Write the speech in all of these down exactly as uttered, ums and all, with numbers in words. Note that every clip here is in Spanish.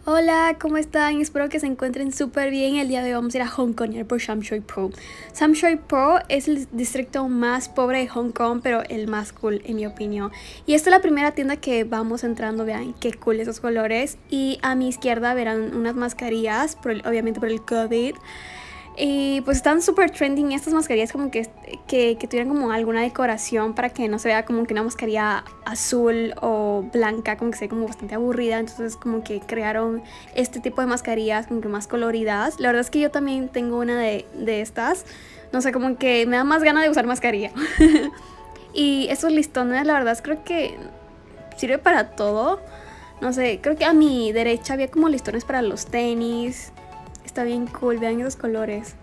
Hola, ¿cómo están? Espero que se encuentren súper bien. El día de hoy vamos a ir a Hong Kong por Samshui-Po. Samshui-Po es el distrito más pobre de Hong Kong, pero el más cool en mi opinión. Y esta es la primera tienda que vamos entrando. Vean qué cool esos colores. Y a mi izquierda verán unas mascarillas, por el, obviamente por el COVID. Y pues están súper trending estas mascarillas, como que, que, que tuvieran como alguna decoración para que no se vea como que una mascarilla azul o blanca, como que sea como bastante aburrida. Entonces como que crearon este tipo de mascarillas como que más coloridas. La verdad es que yo también tengo una de, de estas. No sé, como que me da más ganas de usar mascarilla. Y esos listones, la verdad es creo que sirve para todo. No sé, creo que a mi derecha había como listones para los tenis. Está bien cool, vean esos colores.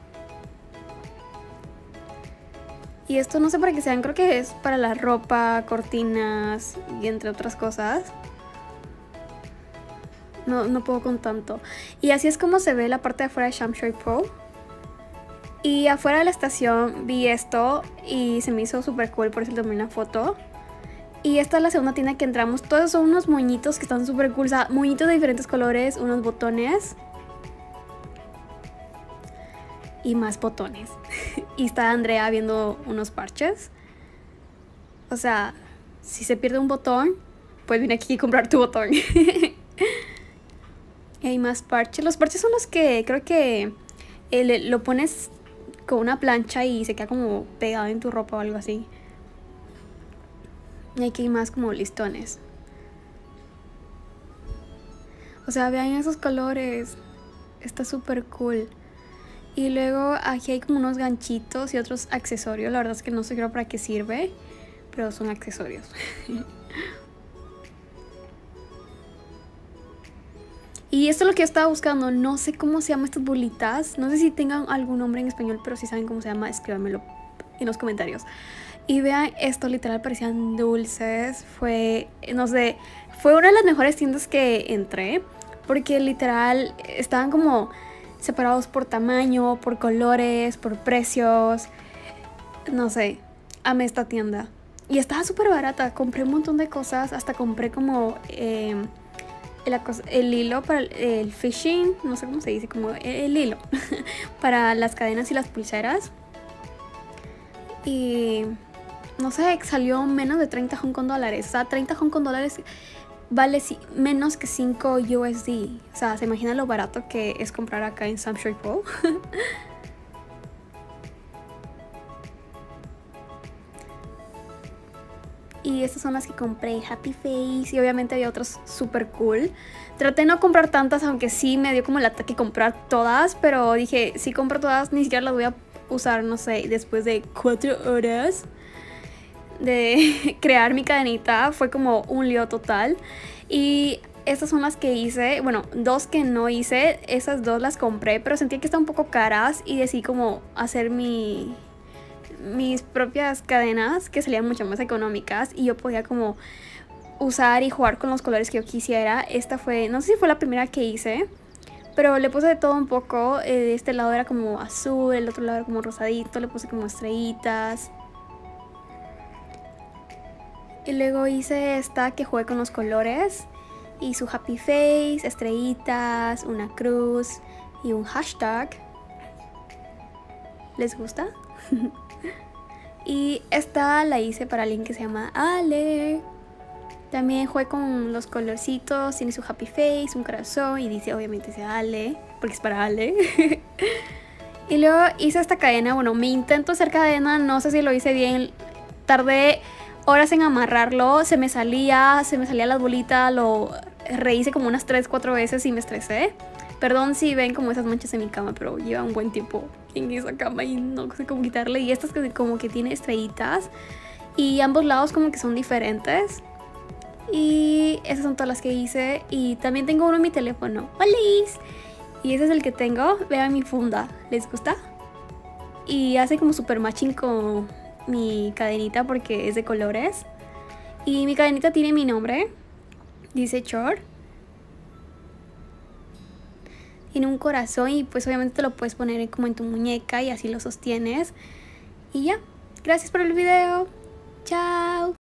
Y esto no sé para qué sean, creo que es para la ropa, cortinas y entre otras cosas. No, no puedo con tanto. Y así es como se ve la parte de afuera de Samshui-Po. Y afuera de la estación vi esto y se me hizo súper cool, por eso le tomé una foto. Y esta es la segunda tienda que entramos. Todos son unos moñitos que están súper cool, o sea, moñitos de diferentes colores, unos botones. Y más botones. Y está Andrea viendo unos parches. O sea, si se pierde un botón, pues viene aquí a comprar tu botón. Y hay más parches. Los parches son los que creo que eh, lo pones con una plancha y se queda como pegado en tu ropa o algo así. Y aquí hay más como listones. O sea, vean esos colores. Está súper cool. Y luego aquí hay como unos ganchitos y otros accesorios. La verdad es que no sé creo para qué sirve, pero son accesorios. Y esto es lo que yo estaba buscando. No sé cómo se llaman estas bolitas. No sé si tengan algún nombre en español, pero si saben cómo se llama, escríbanmelo en los comentarios. Y vean, esto literal parecían dulces. Fue, no sé, fue una de las mejores tiendas que entré. Porque literal estaban como separados por tamaño, por colores, por precios. No sé, amé esta tienda. Y estaba súper barata, compré un montón de cosas. Hasta compré como eh, el, el hilo para el, el fishing, no sé cómo se dice, como el, el hilo para las cadenas y las pulseras. Y no sé, salió menos de treinta Hong Kong dólares. O sea, treinta Hong Kong dólares vale menos que cinco U S D. O sea, ¿se imagina lo barato que es comprar acá en Samshui-Po? Y estas son las que compré, Happy Face. Y obviamente había otras súper cool. Traté de no comprar tantas, aunque sí me dio como el ataque comprar todas. Pero dije, si compro todas, ni siquiera las voy a usar, no sé, después de cuatro horas de crear mi cadenita. Fue como un lío total. Y estas son las que hice, bueno, dos que no hice. Esas dos las compré, pero sentí que estaban un poco caras. Y decidí como hacer mi, mis propias cadenas, que salían mucho más económicas. Y yo podía como usar y jugar con los colores que yo quisiera. Esta fue, no sé si fue la primera que hice, pero le puse de todo un poco. eh, De este lado era como azul, el otro lado era como rosadito. Le puse como estrellitas. Y luego hice esta que jugué con los colores. Y su happy face, estrellitas, una cruz y un hashtag. ¿Les gusta? Y esta la hice para alguien que se llama Ale. También jugué con los colorcitos. Tiene su happy face, un corazón. Y dice obviamente dice Ale, porque es para Ale. Y luego hice esta cadena. Bueno, me intento hacer cadena. No sé si lo hice bien. Tardé horas en amarrarlo, se me salía, se me salía las bolitas, lo rehice como unas tres, cuatro veces y me estresé. Perdón si ven como esas manchas en mi cama, pero lleva un buen tiempo en esa cama y no sé cómo quitarle. Y estas que como que tiene estrellitas y ambos lados como que son diferentes. Y esas son todas las que hice. Y también tengo uno en mi teléfono. ¡Hola! Y ese es el que tengo. Vean mi funda, ¿les gusta? Y hace como super matching con mi cadenita porque es de colores. Y mi cadenita tiene mi nombre, dice Chor. Tiene un corazón y pues obviamente te lo puedes poner como en tu muñeca y así lo sostienes. Y ya, gracias por el video. Chao.